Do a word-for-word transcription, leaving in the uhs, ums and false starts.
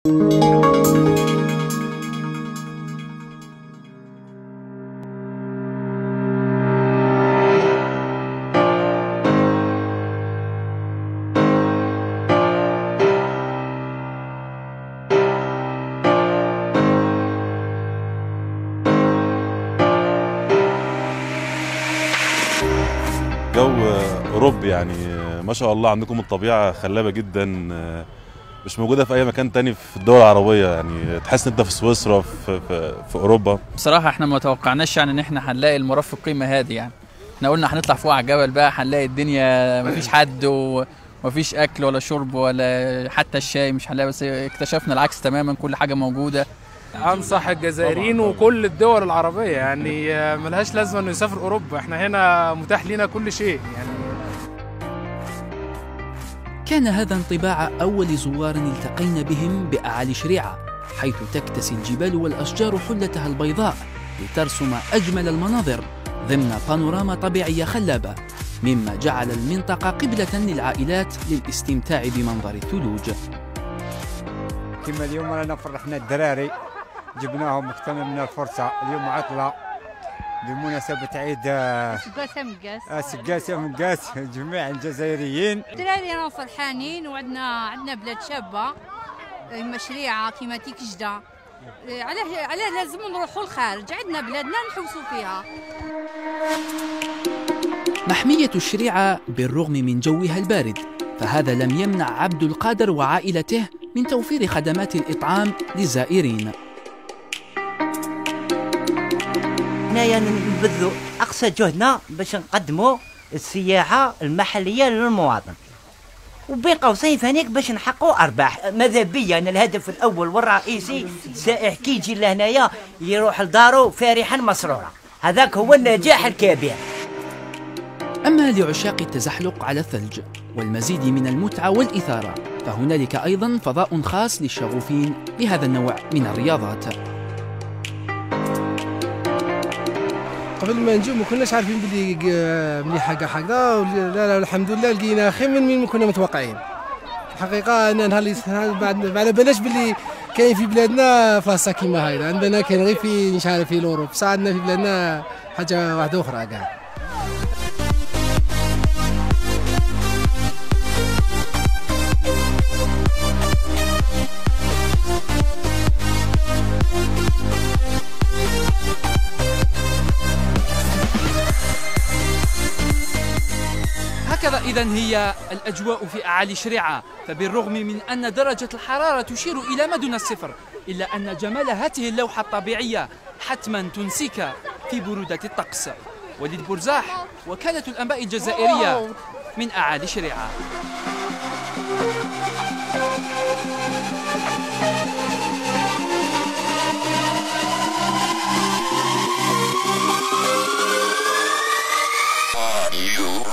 جو أوروبي يعني ما شاء الله، عندكم الطبيعة خلابة جدا، مش موجودة في أي مكان تاني في الدول العربية. يعني تحس إن أنت في سويسرا في, في, في أوروبا. بصراحة إحنا ما توقعناش يعني إن إحنا هنلاقي المرافق قيمة هذه. يعني إحنا قلنا هنطلع فوق على الجبل بقى هنلاقي الدنيا مفيش حد ومفيش أكل ولا شرب ولا حتى الشاي مش هنلاقي، بس اكتشفنا العكس تماما، كل حاجة موجودة. أنصح الجزائريين وكل الدول العربية يعني ملهاش لازمة إنه يسافر أوروبا، إحنا هنا متاح لنا كل شيء يعني. كان هذا انطباع أول زوار التقينا بهم بأعالي شريعة، حيث تكتسي الجبال والأشجار حلتها البيضاء لترسم أجمل المناظر ضمن بانوراما طبيعية خلابة، مما جعل المنطقة قبلة للعائلات للاستمتاع بمنظر الثلوج. كما اليوم رانا فرحنا الدراري، جبناهم واغتنمنا الفرصة. اليوم عطلة بمناسبة عيد سقاسة مقاس سقاسة مقاس جميع الجزائريين. الدراري راهم فرحانين، وعندنا عندنا بلاد شابة مشريعة كيما تيكجدة. علاه علاه لازم نروحوا الخارج، عندنا بلادنا نحوسوا فيها. محمية الشريعة بالرغم من جوها البارد، فهذا لم يمنع عبد القادر وعائلته من توفير خدمات الإطعام للزائرين. حنايا نبذلوا أقصى جهدنا باش نقدموا السياحة المحلية للمواطن، وبين قوسين ثانيك باش نحققوا أرباح. ماذا بيا أنا الهدف الأول والرئيسي السائح كي يجي لهنايا يروح لدارو فرحا مسرورا، هذاك هو النجاح الكبير. أما لعشاق التزحلق على الثلج والمزيد من المتعة والإثارة، فهنالك أيضا فضاء خاص للشغوفين بهذا النوع من الرياضات. قبل ما نجيو ما كناش عارفين بلي مليحه كاع هكذا، لا لا الحمد لله لقينا خير من من كنا متوقعين. الحقيقه انا نهار اللي بعد ما بالناش بلي كاين في بلادنا فاصه كيما هكذا، عندنا كاين غير في مش عارف في الاوروب، بصح عندنا في بلادنا حاجه واحده اخرى كاع. هكذا إذن هي الأجواء في أعالي شريعة، فبالرغم من أن درجة الحرارة تشير إلى ما دون الصفر، إلا أن جمال هذه اللوحة الطبيعية حتما تنسيك في برودة الطقس. وليد بورزاح، وكالة الأنباء الجزائرية من أعالي شريعة. You